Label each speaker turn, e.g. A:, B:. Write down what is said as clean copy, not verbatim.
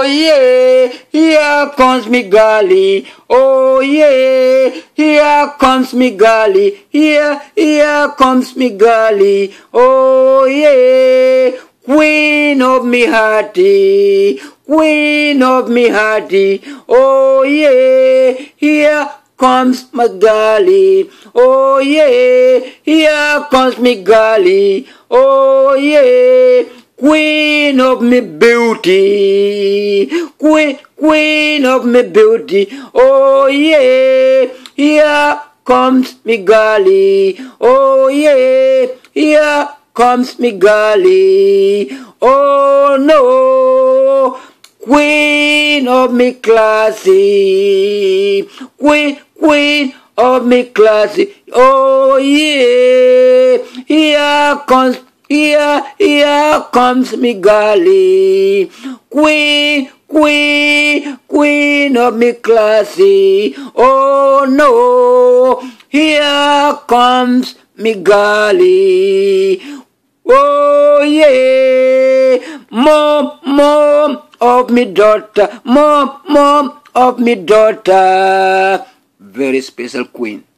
A: yeah, here comes me Gali. Oh yeah, here comes me Gali. Here comes me Gali. Oh yeah, queen of me hearty, queen of me hearty. Oh yeah, here comes Magali. Oh yeah, here comes me Gali. Oh yeah, queen of me beauty, queen of me beauty. Oh yeah, here comes me Gali. Oh yeah, here comes me Gali. Oh no, queen of me classy, queen of me classy. Oh yeah, here comes me Gali. Queen of me classy. Oh no, here comes me Gali. Oh yeah, mom of me daughter, mom of me daughter. Very special queen.